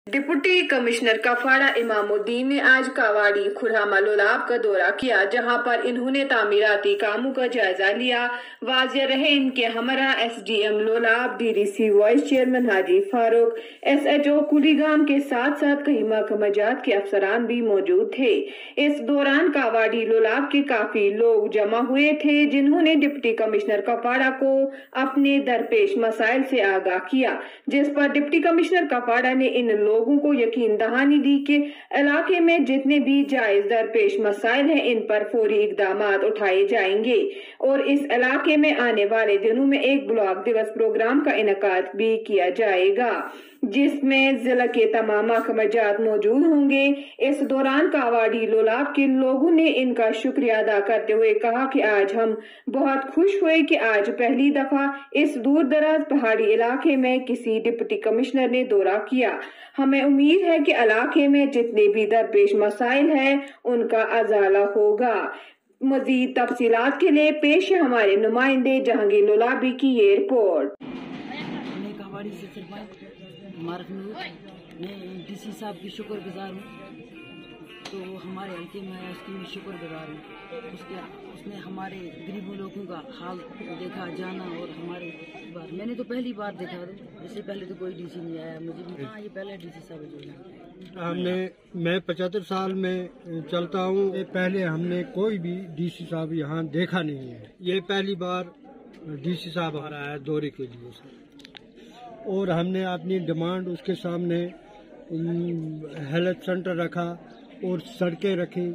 Deputy commissioner कफाड़ा Imamuddin ने आज कावाड़ी खुरामा लोलाब का दौरा किया, जहां पर इन्होंने तामीराती कामों का जायजा लिया। वाजिया रहे इनके हमरा SDM Lolab, DDC vice chairman Haji Farooq, SHO Kulgam के साथ साथ कई महकमा जात के अफसरान भी मौजूद थे। इस दौरान कावाड़ी लोलाब के काफी लोग जमा हुए थे, जिन्होंने डिप्टी कमिश्नर कफाड़ा को अपने दरपेश मसाइल से आगाह किया, जिस पर डिप्टी कमिश्नर कफाड़ा ने इन लोगों को यकीन दहानी दी कि इलाके में जितने भी जायज दरपेश मसाइल हैं, इन पर फौरी इकदामात उठाए जाएंगे और इस इलाके में आने वाले दिनों में एक ब्लॉक दिवस प्रोग्राम का इनेकाद भी किया जाएगा, जिसमें जिला के तमाम महकमाजात मौजूद होंगे। इस दौरान कावाड़ी लोलाब के लोगों ने इनका शुक्रिया अदा करते हुए कहा कि आज हम बहुत खुश हुए कि आज पहली दफा इस दूर दराज पहाड़ी इलाके में किसी डिप्टी कमिश्नर ने दौरा किया। हमें उम्मीद है कि इलाके में जितने भी दरपेश मसाइल हैं उनका अजाला होगा। मजीद तफसीलात के लिए पेश है हमारे नुमाइंदे जहांगीर लोलाबी की ये रिपोर्ट। मैं DC साहब की शुक्रगुजार हूँ, तो हमारे हल्के में उसकी भी शुक्रगुजार हूँ। उसने हमारे गरीबों लोगों का हाल देखा, जाना और हमारे बार मैंने तो पहली बार देखा, इससे पहले तो कोई DC नहीं आया मुझे भी। हाँ, ये पहले DC साहब जो मैं 75 साल में चलता हूँ, पहले हमने कोई भी DC साहब यहाँ देखा नहीं है। ये पहली बार DC साहब आ रहा है दौरे के लिए सर, और हमने अपनी डिमांड उसके सामने हेल्थ सेंटर रखा और सड़कें रखी।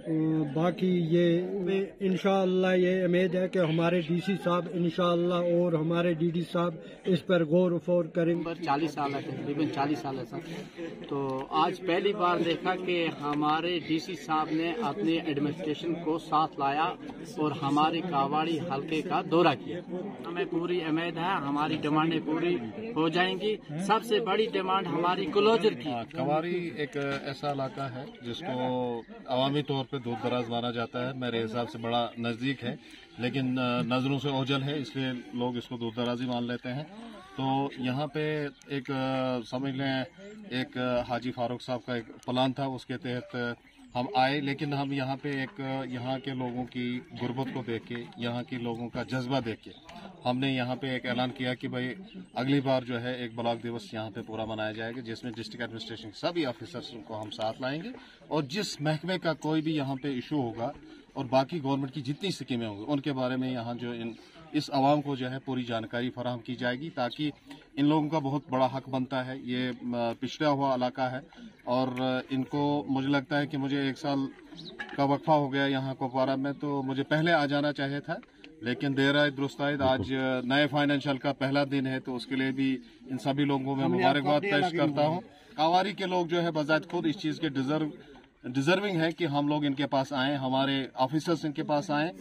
बाकी ये इंशाअल्लाह ये उम्मीद है कि हमारे DC साहब इंशाअल्लाह और हमारे DD साहब इस पर गौर फौर करेंगे। 40 साल है, तकरीबन 40 साल है सर। तो आज पहली बार देखा कि हमारे DC साहब ने अपने एडमिनिस्ट्रेशन को साथ लाया और हमारे कावाड़ी हल्के का दौरा किया। हमें पूरी उम्मीद है हमारी डिमांडें पूरी हो जाएंगी। सबसे बड़ी डिमांड हमारी क्लोजर की। कावाड़ी एक ऐसा इलाका है जिसको अवामी तौर पे दूर दराज माना जाता है, मेरे हिसाब से बड़ा नजदीक है, लेकिन नजरों से ओझल है, इसलिए लोग इसको दूर दराज ही मान लेते हैं। तो यहाँ पे एक समझ लें एक हाजी फारूक साहब का एक प्लान था, उसके तहत हम आए, लेकिन हम यहाँ पे एक यहाँ के लोगों की गुर्बत को देख के, यहाँ के लोगों का जज्बा देख के हमने यहाँ पे एक ऐलान किया कि भाई अगली बार जो है एक ब्लॉक दिवस यहाँ पे पूरा मनाया जाएगा, जिसमें डिस्ट्रिक्ट एडमिनिस्ट्रेशन सभी ऑफिसर्स को हम साथ लाएंगे और जिस महकमे का कोई भी यहाँ पे इशू होगा और बाकी गवर्नमेंट की जितनी स्कीमें होंगी उनके बारे में यहाँ जो इस आवाम को जो है पूरी जानकारी फराहम की जाएगी, ताकि इन लोगों का बहुत बड़ा हक बनता है। ये पिछड़ा हुआ इलाका है और इनको मुझे लगता है कि मुझे 1 साल का वक्फा हो गया यहाँ कुपवारा में, तो मुझे पहले आ जाना चाहिए था, लेकिन देर आए दुरुस्त आए। आज नए फाइनेंशियल का पहला दिन है, तो उसके लिए भी इन सभी लोगों में मुबारकबाद पेश करता हूँ। कावारी के लोग जो है बजात खुद इस चीज़ के डिजर्विंग है कि हम लोग इनके पास आए, हमारे ऑफिसर्स इनके पास आए।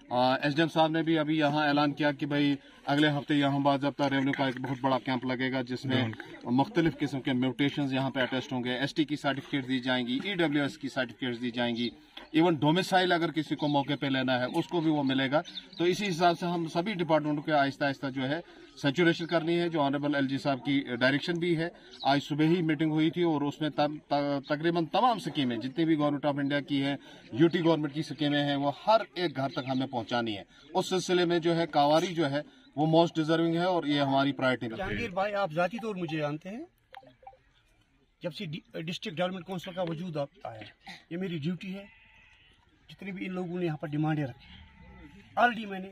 SDM साहब ने भी अभी यहाँ ऐलान किया कि भाई अगले हफ्ते यहाँ बाज़ाब्ता रेवेन्यू का एक बहुत बड़ा कैंप लगेगा, जिसमें मुख्तलिफ किस्म के म्यूटेशंस यहाँ पे अटेस्ट होंगे। ST की सर्टिफिकेट दी जाएंगी, EWS की सर्टिफिकेट्स दी जाएंगी, इवन डोमिसाइल अगर किसी को मौके पे लेना है उसको भी वो मिलेगा। तो इसी हिसाब से हम सभी डिपार्टमेंटों के आहिस्ता आहिस्ता जो है सैचुरेशन करनी है, जो ऑनरेबल LG साहब की डायरेक्शन भी है। आज सुबह ही मीटिंग हुई थी और उसमें तकरीबन तमाम स्कीमें जितनी भी गवर्नमेंट ऑफ इंडिया की है, UT गवर्नमेंट की स्कीमें हैं, वो हर एक घर तक हमें पहुंचानी है। उस सिलसिले में जो है कावारी जो है वो मोस्ट डिजर्विंग है और ये हमारी प्रायोरिटी है। जहांगीर भाई, आप जाती तौर मुझे जानते हैं, जब से डिस्ट्रिक्ट डेवलपमेंट काउंसिल का वजूद आया, ये मेरी ड्यूटी है। जितने भी इन लोगों ने यहाँ पर डिमांडें रखी, ऑलरेडी मैंने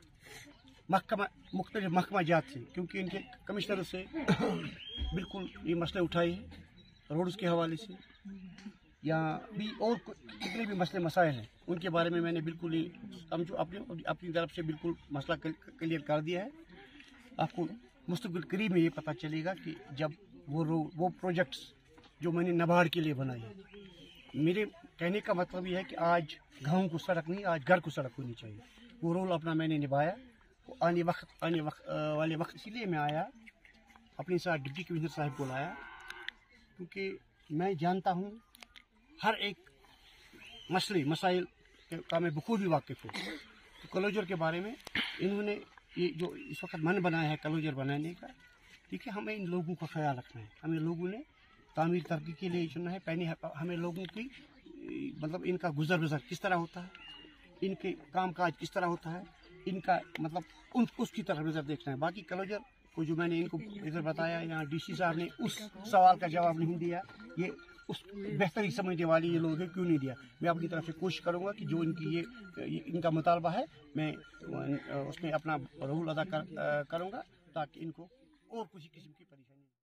मुख्तलिफ महकमा जात से, क्योंकि इनके कमिश्नर से बिल्कुल ये मसले उठाए हैं, रोड्स के हवाले से या भी और जितने भी मसले मसाइल हैं उनके बारे में मैंने बिल्कुल ही समझो अपनी तरफ से बिल्कुल मसला क्लियर कर दिया है। आपको मुस्तक़बिल करीब में ये पता चलेगा कि जब वो प्रोजेक्ट्स जो मैंने नाबार्ड के लिए बनाए हैं, मेरे कहने का मतलब ये है कि आज गाँव को सड़क नहीं, आज घर को सड़क होनी चाहिए। वो रोल अपना मैंने निभाया। आने वाले वक्त इसीलिए मैं आया, अपने साथ डिप्टी कमिश्नर साहब को लाया, क्योंकि मैं जानता हूँ हर एक मसाइल का मैं बखूबी वाकिफ हूँ। तो क्लोजर के बारे में इन्होंने ये जो इस वक्त मन बनाया है क्लोजर बनाने का, ठीक है, हमें इन लोगों का ख्याल रखना है। हमें लोगों ने तामीर तरक्की के लिए चुना है। पहले हमें लोगों की मतलब इनका गुजर बसर किस तरह होता है, इनके कामकाज किस तरह होता है, इनका मतलब उसकी तरफ नजर देखना है। बाकी क्लोजर को जो मैंने इनको इधर बताया, यहाँ डीसी साहब ने उस सवाल का जवाब नहीं दिया, ये उस बेहतरी समझने वाले ये लोग हैं, क्यों नहीं दिया। मैं अपनी तरफ से कोशिश करूंगा कि जो इनकी ये इनका मुतालबा है मैं उसमें अपना रोल अदा करूंगा ताकि इनको और किसी किस्म की परेशानी